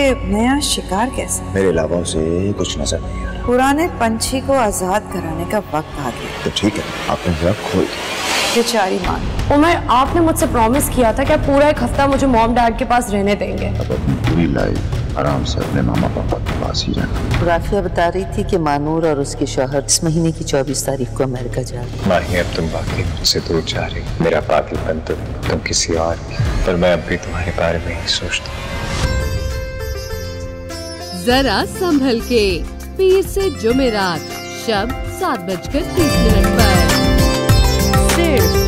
ये नया शिकार कैसे? मेरे लाभों से कुछ नजर नहीं आ रहा। पुराने पंछी को आजाद कराने का वक्त आ गया। तो ठीक है, आपने जरा खोल दिया। बेचारी माँ। उमर, आपने मुझसे प्रॉमिस किया था कि आप पूरा एक हफ्ता मुझे मॉम डैड के पास रहने देंगे। अब अपनी पूरी लाइफ आराम से अपने मामा पापा के पास ही रहना। राफिया बता रही थी कि मानूर और उसके शौहर इस महीने की 24 तारीख को अमेरिका जा रहे हैं। माही, अब तुम बाकी मुझसे दूर जा रही। मेरा पागलपन तो तुम किसी और की, पर मैं अब भी तुम्हारे बारे में ही सोचता हूँ। जरा संभल के, पीर से जुमेरात शब 7:30 पर सिर्फ